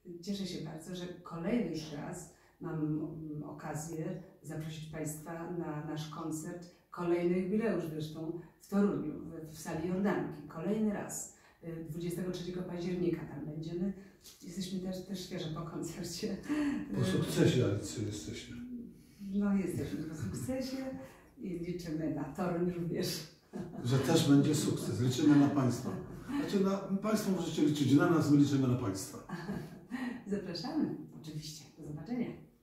Cieszę się bardzo, że kolejny już raz mam okazję zaprosić Państwa na nasz koncert, kolejny jubileusz zresztą w Toruniu, w sali Jordanki. Kolejny raz, 23 października tam będziemy. Jesteśmy też świeżo po koncercie. Po sukcesie Alicy jesteśmy. No jesteśmy po sukcesie i liczymy na Toruń również. Że też będzie sukces. Liczymy na Państwa. Znaczy Państwo możecie liczyć na nas, my liczymy na Państwa. Zapraszamy, oczywiście. Do zobaczenia.